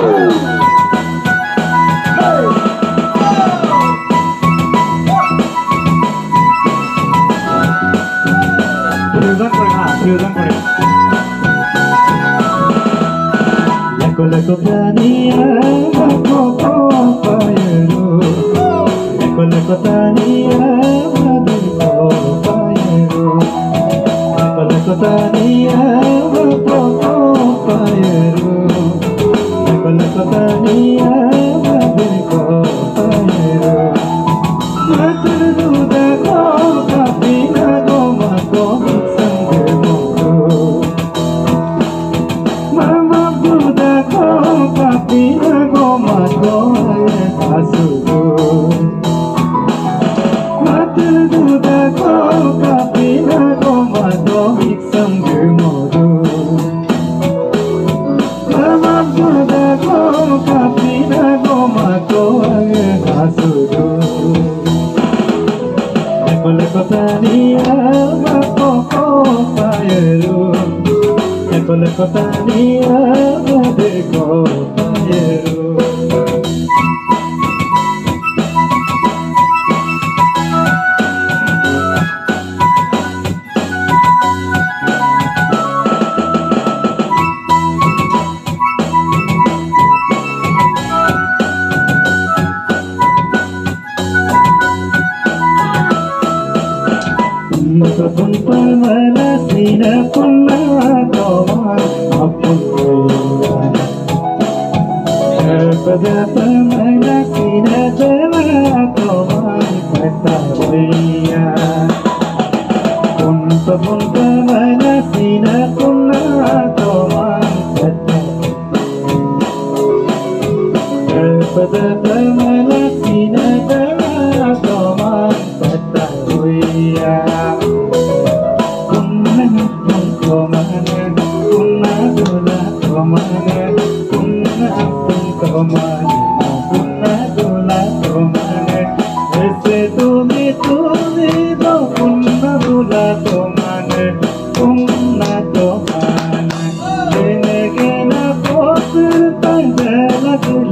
Leko tania mako payeru, leko tania mako payeru, leko tania mako payeru, leko tania mako payeru. Matru da ko kapina go mako sange moko. Mama Buddha ko kapina go mako asugo. Matru da ko kapina go mako sange moko. Mama Buddha ko kapina go mako asugo. Leko tania mako payeru, leko tania mako payeru. Pun pemana sina punna toman apun pada pemana sina jala toman kata boya pun pemana sina punna toman kata pada pemana sina jala toman kata boya. Thank you.